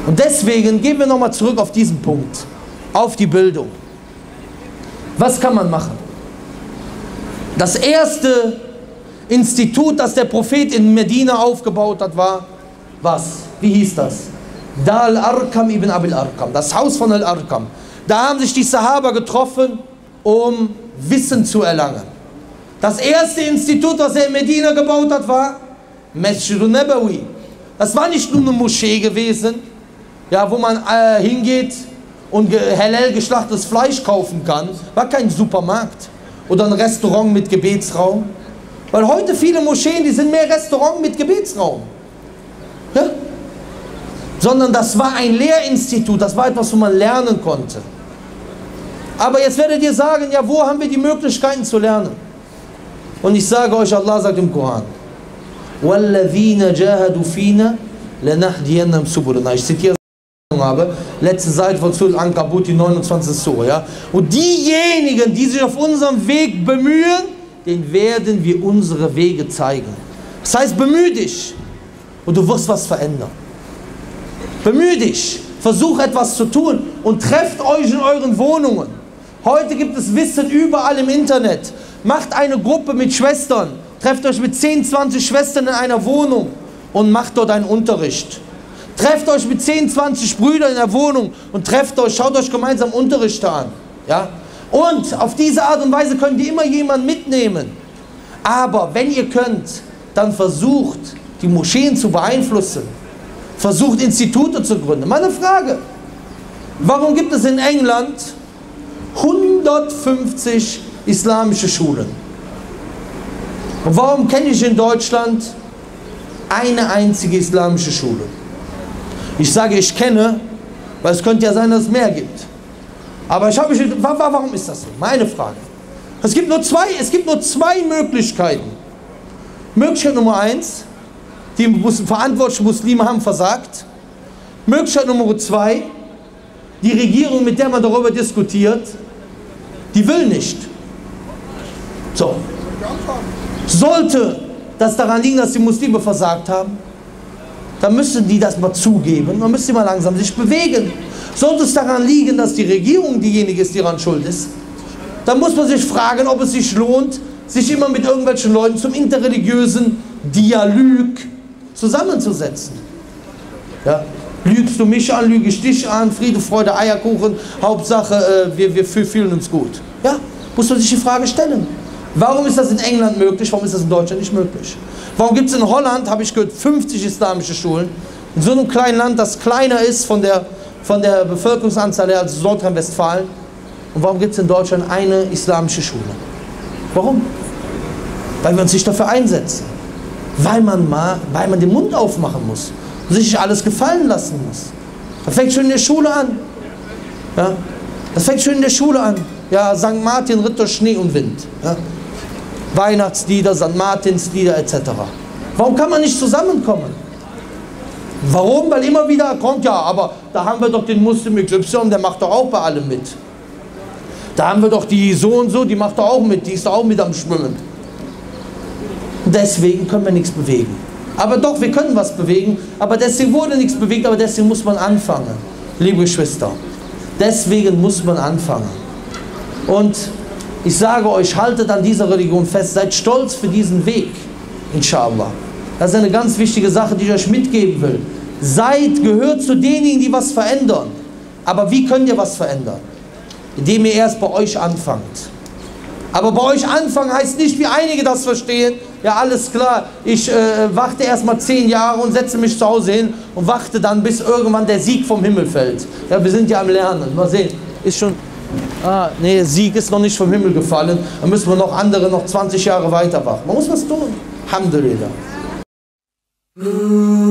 Und deswegen gehen wir nochmal zurück auf diesen Punkt, auf die Bildung. Was kann man machen? Das erste Institut, das der Prophet in Medina aufgebaut hat, war was? Wie hieß das? Dar al-Arqam ibn Abil Arqam, das Haus von al-Arqam. Da haben sich die Sahaba getroffen, um Wissen zu erlangen. Das erste Institut, was er in Medina gebaut hat, war Masjid al-Nabawi. Das war nicht nur eine Moschee gewesen, ja, wo man hingeht und halal geschlachtetes Fleisch kaufen kann. War kein Supermarkt oder ein Restaurant mit Gebetsraum. Weil heute viele Moscheen, die sind mehr Restaurant mit Gebetsraum. Ja? Sondern das war ein Lehrinstitut, das war etwas, wo man lernen konnte. Aber jetzt werdet ihr sagen, ja, wo haben wir die Möglichkeiten zu lernen? Und ich sage euch, Allah sagt im Koran, وَالَّذِينَ جَاهَدُوا فِينَا لَنَهْدِيَنَّهُمْ سُبُلَنَا. Ich zitiere habe, letzte Seite von Surah Al-Ankabut, die 29. Surah. Ja? Und diejenigen, die sich auf unserem Weg bemühen, denen werden wir unsere Wege zeigen. Das heißt, bemühe dich und du wirst was verändern. Bemühe dich, versuch etwas zu tun und trefft euch in euren Wohnungen. Heute gibt es Wissen überall im Internet. Macht eine Gruppe mit Schwestern, trefft euch mit 10, 20 Schwestern in einer Wohnung und macht dort einen Unterricht. Trefft euch mit 10, 20 Brüdern in der Wohnung und trefft euch, schaut euch gemeinsam Unterricht an. Ja? Und auf diese Art und Weise könnt ihr immer jemanden mitnehmen. Aber wenn ihr könnt, dann versucht, die Moscheen zu beeinflussen. Versucht, Institute zu gründen. Meine Frage, warum gibt es in England 150 islamische Schulen? Und warum kenne ich in Deutschland eine einzige islamische Schule? Ich sage, ich kenne, weil es könnte ja sein, dass es mehr gibt. Aber ich habe mich, warum ist das so? Meine Frage. Es gibt nur zwei Möglichkeiten. Möglichkeit Nummer 1, die verantwortlichen Muslime haben versagt. Möglichkeit Nummer 2, die Regierung, mit der man darüber diskutiert, die will nicht. So. Sollte das daran liegen, dass die Muslime versagt haben, dann müssen die das mal zugeben, dann müssen die mal langsam sich bewegen. Sollte es daran liegen, dass die Regierung diejenige ist, die daran schuld ist, dann muss man sich fragen, ob es sich lohnt, sich immer mit irgendwelchen Leuten zum interreligiösen Dialog zusammenzusetzen. Ja? Lügst du mich an, lüge ich dich an, Friede, Freude, Eierkuchen, Hauptsache wir fühlen uns gut. Ja? Muss man sich die Frage stellen. Warum ist das in England möglich, warum ist das in Deutschland nicht möglich? Warum gibt es in Holland, habe ich gehört, 50 islamische Schulen, in so einem kleinen Land, das kleiner ist von der Bevölkerungsanzahl her als Nordrhein-Westfalen? Und warum gibt es in Deutschland eine islamische Schule? Warum? Weil wir uns nicht dafür einsetzen. Weil man den Mund aufmachen muss und sich nicht alles gefallen lassen muss. Das fängt schon in der Schule an. Ja? Das fängt schon in der Schule an. Ja, St. Martin, Ritter, Schnee und Wind. Ja? Weihnachtslieder, St. Martinslieder etc. Warum kann man nicht zusammenkommen? Warum? Weil immer wieder kommt, ja, aber da haben wir doch den Muslim XY, der macht doch auch bei allem mit. Da haben wir doch die so und so, die macht doch auch mit, die ist doch auch mit am Schwimmen. Deswegen können wir nichts bewegen. Aber doch, wir können was bewegen, aber deswegen wurde nichts bewegt, aber deswegen muss man anfangen, liebe Geschwister. Deswegen muss man anfangen. Und ich sage euch, haltet an dieser Religion fest, seid stolz für diesen Weg, inshallah. Das ist eine ganz wichtige Sache, die ich euch mitgeben will. Gehört zu denjenigen, die was verändern. Aber wie könnt ihr was verändern? Indem ihr erst bei euch anfangt. Aber bei euch anfangen heißt nicht, wie einige das verstehen, ja alles klar, ich warte erst mal 10 Jahre und setze mich zu Hause hin und warte dann, bis irgendwann der Sieg vom Himmel fällt. Ja, wir sind ja am Lernen, mal sehen, ist schon... nee, der Sieg ist noch nicht vom Himmel gefallen. Dann müssen wir noch 20 Jahre weiter warten. Man muss was tun. Alhamdulillah.